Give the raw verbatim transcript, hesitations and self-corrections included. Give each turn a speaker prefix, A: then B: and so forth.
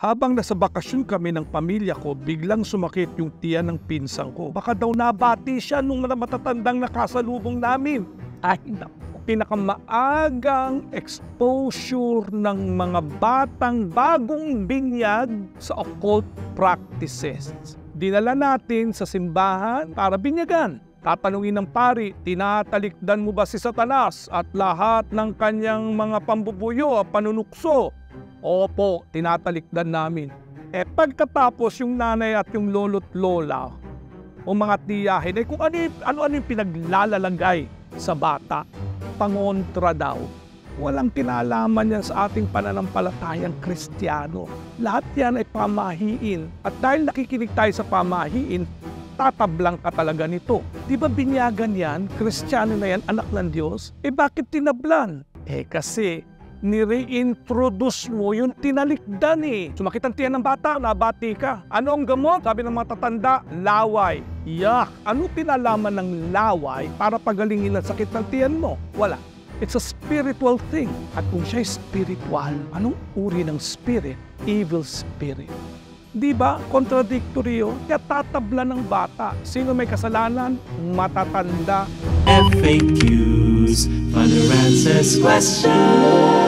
A: Habang nasa bakasyon kami ng pamilya ko, biglang sumakit yung tiyan ng pinsang ko. Baka daw nabati siya nung matatandang nakasalubong namin. Ay, naku. Pinakamaagang exposure ng mga batang bagong binyag sa occult practices. Dinala natin sa simbahan para binyagan. Tatanungin ng pari, tinatalikdan mo ba si Satanas at lahat ng kanyang mga pambubuyo at panunukso? Opo, tinatalikdan namin. Eh pagkatapos yung nanay at yung lolo't lola o mga tiyahin, eh kung ano, ano, ano yung pinaglalalagay sa bata, pangontra daw. Walang kinalaman yan sa ating pananampalatayang Kristiyano. Lahat yan ay pamahiin. At dahil nakikinig tayo sa pamahiin, tatablang ka talaga nito. Di ba binyagan yan? Kristiyano na yan, anak ng Diyos? Eh bakit tinablan? Eh kasi nire-introduce mo yung tinalikdan eh. Sumakit ang tiyan ng bata, nabati ka. Ano ang gamot? Sabi ng mga tatanda, laway. Yak! Ano pinalaman ng laway para pagalingin ang sakit ng tiyan mo? Wala. It's a spiritual thing. At kung siya'y spiritual, anong uri ng spirit? Evil spirit. Di ba? Contradictory yun. Kaya tatabla ng bata. Sino may kasalanan? Matatanda.
B: F A Qs, Father answers questions.